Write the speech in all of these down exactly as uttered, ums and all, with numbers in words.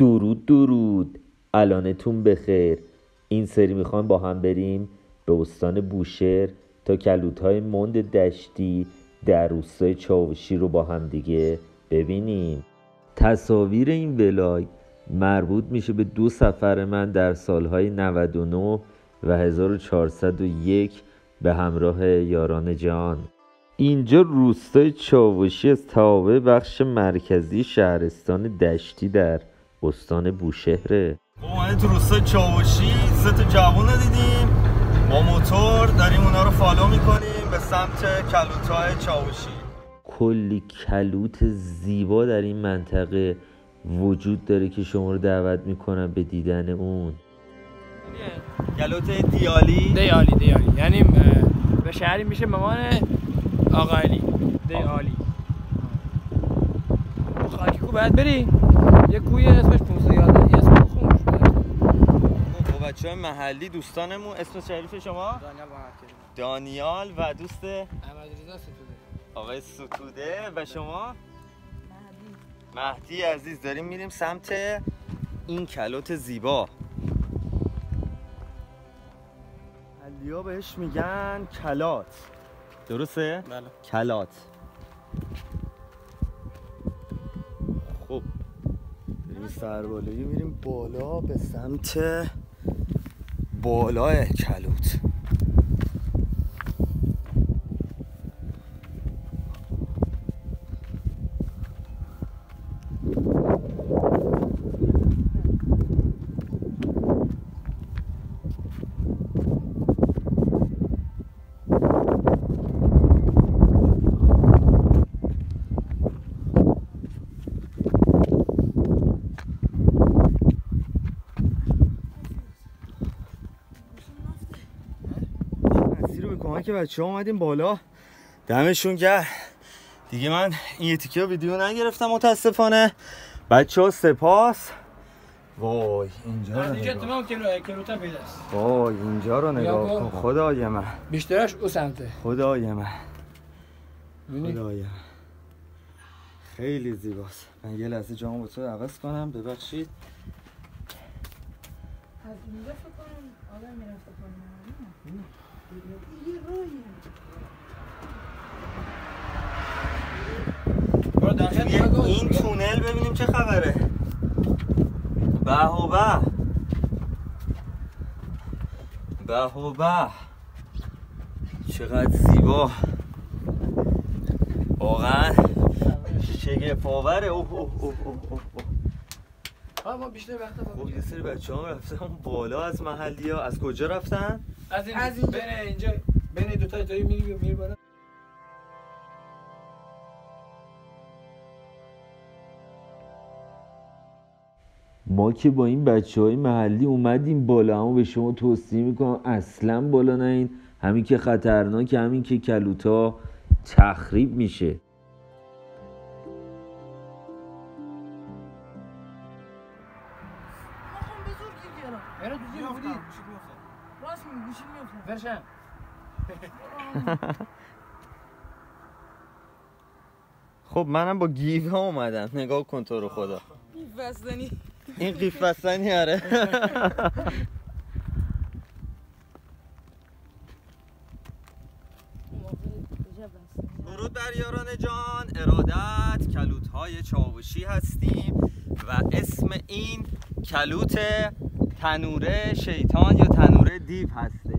درود درود، الانتون بخیر. این سری میخوایم با هم بریم به استان بوشهر تا کلوت‌های مند دشتی در روستای چاوشی رو با هم دیگه ببینیم. تصاویر این ولاگ مربوط میشه به دو سفر من در سالهای نود و نه و هزار و چهارصد و یک به همراه یاران جان. اینجا روستای چاوشی از توابع بخش مرکزی شهرستان دشتی در استان بوشهره. اومدیم تو روستای چاوشی، سه تا جوون رو دیدیم با موتور، داریم اونا رو فالو میکنیم به سمت کلوت‌های چاوشی. کلی کلوت زیبا در این منطقه وجود داره که شما رو دعوت میکنم به دیدن اون. کلوت دیالی دیالی دیالی یعنی به شهری میشه مامان آقا علی دیالی. خاکی کو باید بری یه کوی اسمش پونزده یاده یه اسم خونش با بچه های محلی دوستانمون. اسم شریف شما؟ دانیال محمد دانیال و دوست احمد رضا ستوده آقای ستوده. و شما؟ مهدی مهدی عزیز. داریم میریم سمت این کلوت زیبا. محلی‌ها بهش میگن کلات، درسته؟ بله. کلات. خب بریم سربالایی، میریم بالا به سمت بالای کلوت. که بچه ها اومدیم بالا، دمشون گرم. دیگه من این یه تیکه ویدیو نگرفتم متاسفانه. بچه ها سپاس. وای اینجا رو نگاه کن. وای اینجا رو نگاه کن. خدای من بیشترش او سمته. خدای من خدای من خیلی زیباست. من یه لحظه جامو با تو عوض کنم، ببخشید. از اینجا فکر کنم آدم میرفت کنم. این تونل ببینیم چه خبره. به و به به و به چقدر زیبا، واقعا شگفت آوره. اوه اوه اوه اوه اوه. ما بیشتر وقتا خب یه سری بچه ها رفتن بالا از محلی ها. از کجا رفتن؟ از این از این بین اینجا بین دو تا جایی میری میری بالا. ما که با این بچه های محلی اومدیم بالا، اما به شما توصیه میکنم اصلا بالا نین. همین که خطرناک، همین که کلوتا تخریب میشه. خب منم با گیوه ها اومدم. نگاه کن تو رو خدا. قیف بستنی. این قیف بستنی آره. درود بر یاران جان. ارادت کلوت های چاوشی هستیم و اسم این کلوت تنوره شیطان یا تنوره دیو هستش.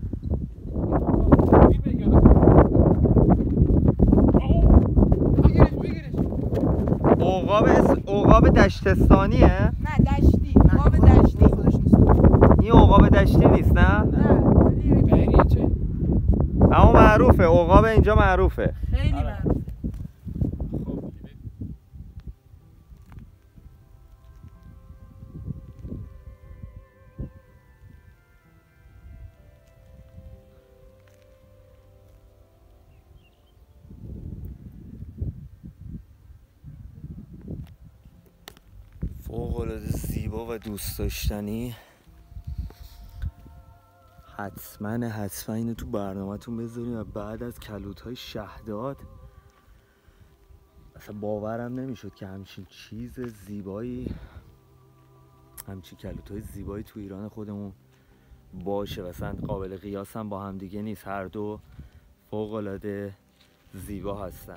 عقاب عقاب دشتستانیه؟ نه دشتی. عقاب دشتی. این عقاب دشتی نیست نه؟ نه. چه؟ اما معروفه، عقاب اینجا معروفه. خیلی معروفه. فوق‌العاده زیبا و دوست داشتنی. حتما حتما اینو تو برنامه‌تون بذارین و بعد از کلوت‌های شهداد اصلا باورم نمیشد که همچین چیز زیبایی. وجود داره. همچی کلوت‌های زیبایی تو ایران خودمون باشه. مثلا قابل قیاس هم با هم دیگه نیست، هر دو فوق‌العاده زیبا هستن.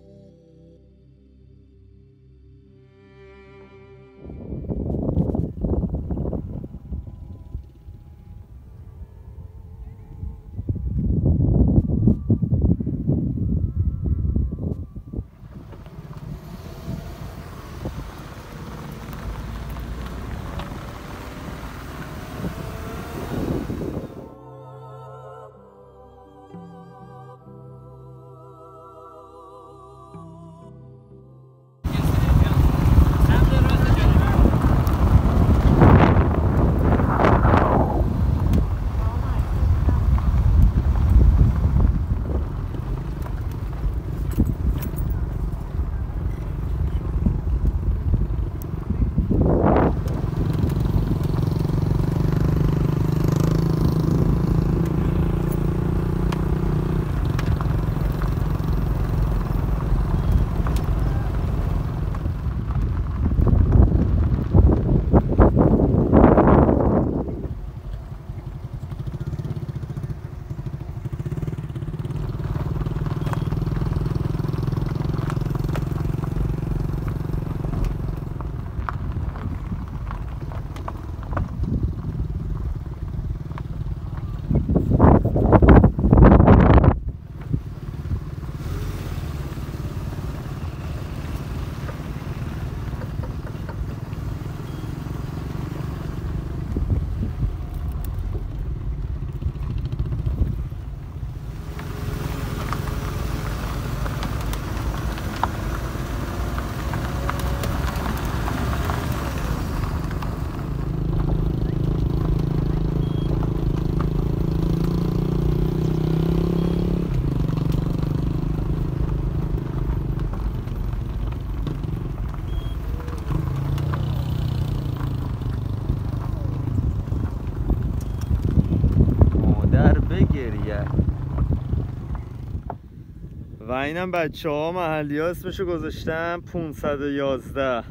و اینم بچه ها محلی ها اسمشو گذاشتم پانصد و یازده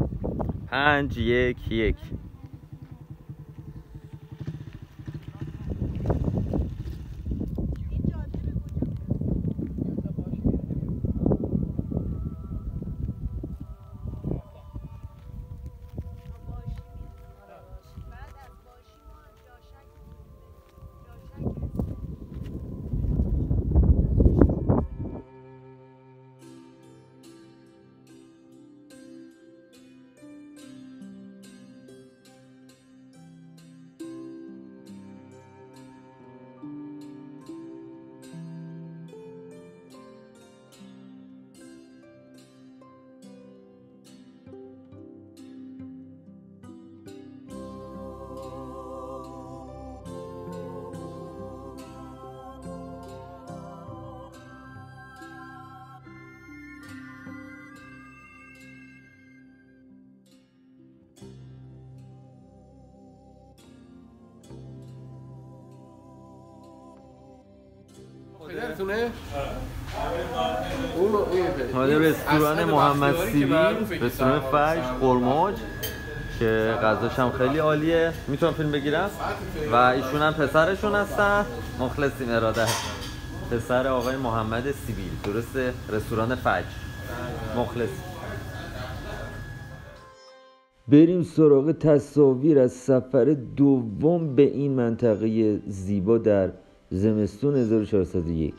پنج یک یک. حالا رستوران محمد سیبیل، رستوران فجر قرماج که غذاش هم خیلی عالیه. میتونم فیلم بگیرم؟ و ایشون هم پسرشون هستن. مخلصیم اراده پسر آقای محمد سیبیل، درسته؟ رستوران فجر. مخلص. بریم سراغ تصاویر از سفر دوم به این منطقه زیبا در زمستون هزار و چهارصد و یک.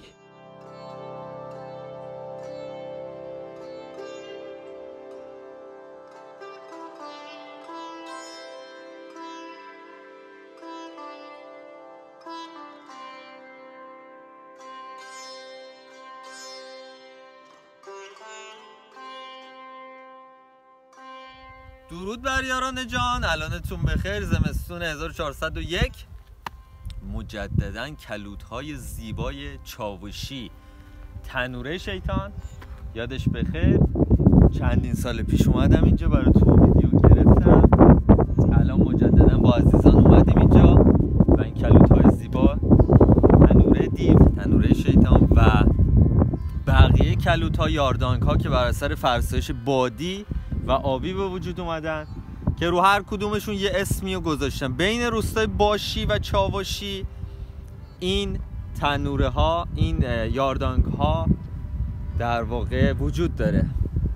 درود بر یاران جان، الانتون بخیر. زمستون هزار و چهارصد و یک مجدداً کلوت‌های زیبای چاوشی تنوره شیطان یادش بخیر. چندین سال پیش اومدم اینجا براتون ویدیو گرفتم، الان مجدداً با عزیزان اومدیم اینجا و این کلوت‌های زیبا تنوره دیو، تنوره شیطان و بقیه کلوت‌ها یاردانک‌ها که بر اثر فرسایش بادی و آبی به وجود اومدن که رو هر کدومشون یه اسمی رو گذاشتم. بین روستای باشی و چاوشی این تنوره ها، این یاردانگ ها در واقع وجود داره.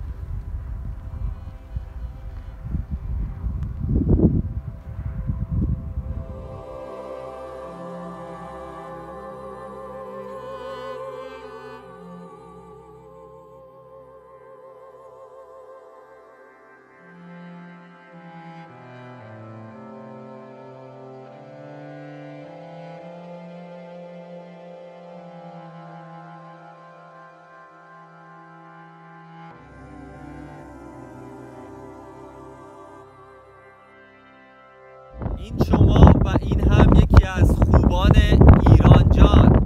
این شما و این هم یکی از خوبان ایران جان.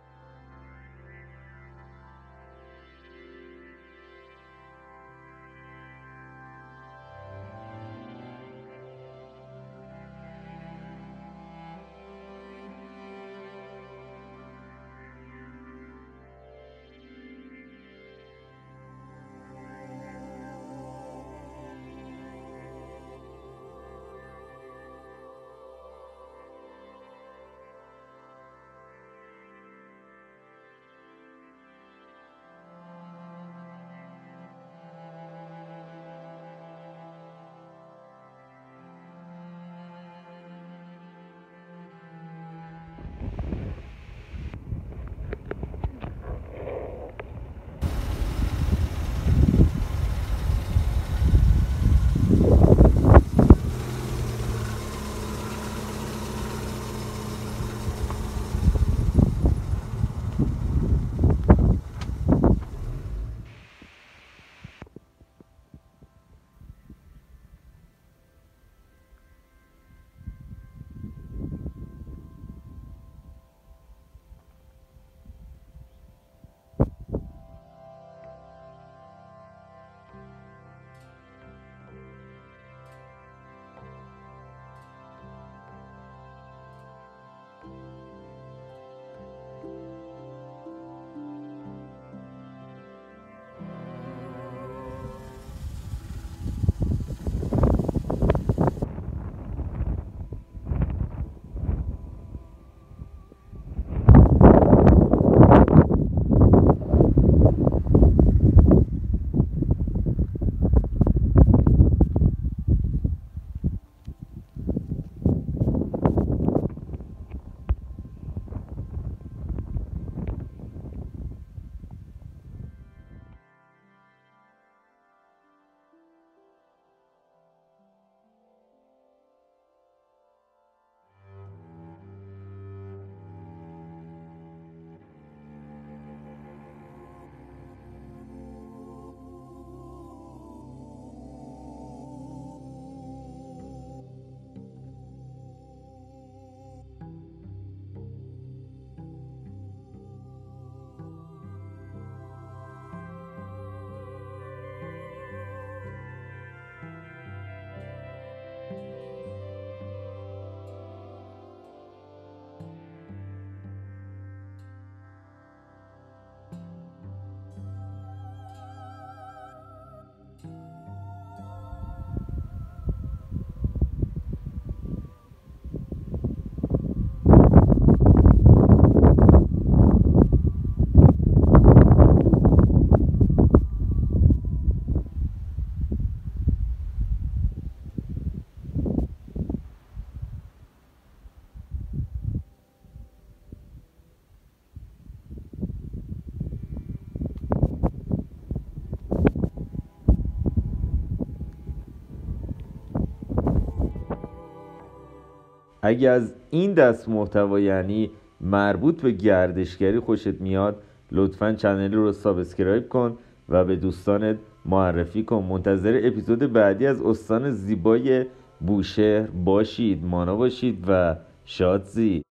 اگه از این دست محتوا یعنی مربوط به گردشگری خوشت میاد، لطفاً چنل رو سابسکرایب کن و به دوستانت معرفی کن. منتظر اپیزود بعدی از استان زیبای بوشهر باشید. مانا باشید و شادزی.